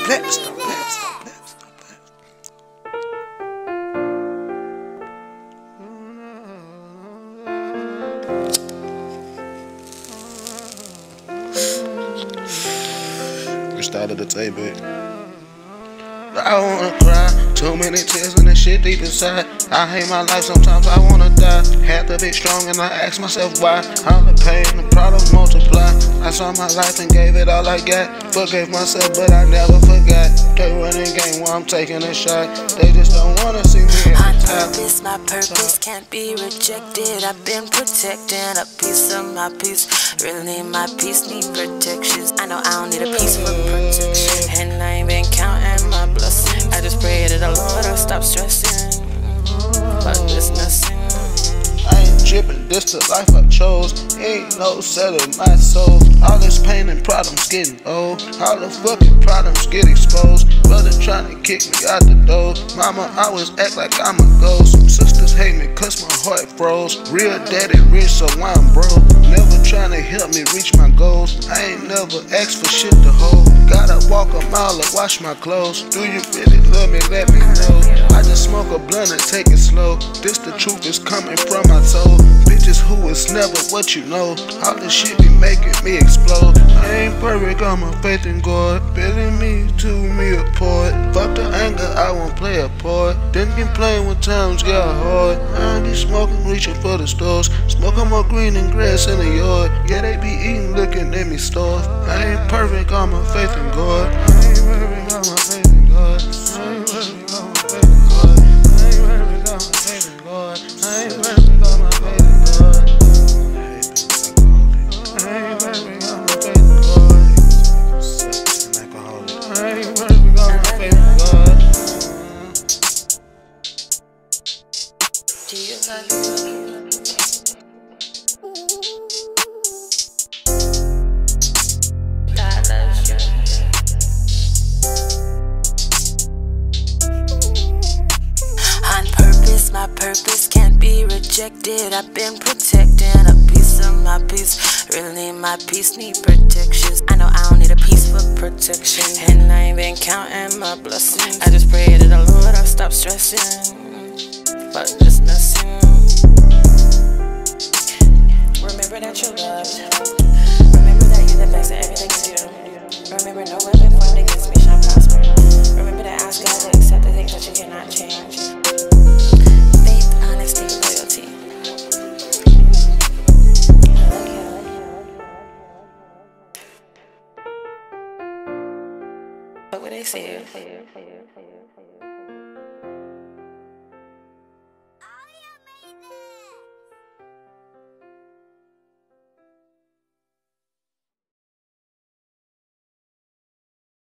play, stop play, stop play, stop play. We started the tape, babe. I wanna cry, too many tears and that shit deep inside. I hate my life, sometimes I wanna die. Had to be strong and I ask myself why. All the pain, the product multiply. I saw my life and gave it all I got. Forgave myself, but I never forgot. They running game while I'm taking a shot. They just don't wanna see me at the top. On purpose, my purpose can't be rejected. I've been protecting a piece of my peace. Really, my peace need protections. I know I don't need a piece for protection. And I ain't been counting my blessings. I just pray to the Lord I'll stop stressing. But there's nothing. I ain't tripping, this the life I chose. Ain't no selling my soul. All this pain and problems getting old. All the fucking problems get exposed. Brother trying to kick me out the door. Mama always act like I'm a ghost. Sisters hate me cause my heart froze. Real daddy rich so I'm broke. Never trying to help me reach my goals. I ain't never asked for shit to hold. Gotta walk a mile and wash my clothes. Do you really love me? Let me know. I just smoke a blunt and take it slow. This the truth is coming from my soul. Bitches who is never what you know. All this shit be making me explode. I ain't perfect, got my faith in God. Building me to me apart. Fuck the anger, I won't play a part. Then been playing when times got hard. I be smoking, reaching for the stars. Smoking more green than grass in the yard. Yeah, they be eating, looking at me starve. I ain't perfect, got my faith in God. I ain't perfect, got my faith in God. I ain't perfect, got my faith in God. I ain't perfect, got my faith in God. I ain't perfect, got my faith in God. I ain't perfect, got my faith in God. I ain't perfect, got my faith in God. Do you love me? God loves you. On purpose, my purpose can't be rejected. I've been protecting a piece of my peace. Really, my peace need protections. I know I don't need a piece for protection. And I ain't been counting my blessings. I just pray to the Lord I'll stop stressing. But there's nothing. Remember that you're loved. Remember that you're the best at everything you do. Remember no weapon formed against me shall prosper. Remember to ask God to accept the things that you cannot change. Faith, honesty, loyalty. I love you. What would they say?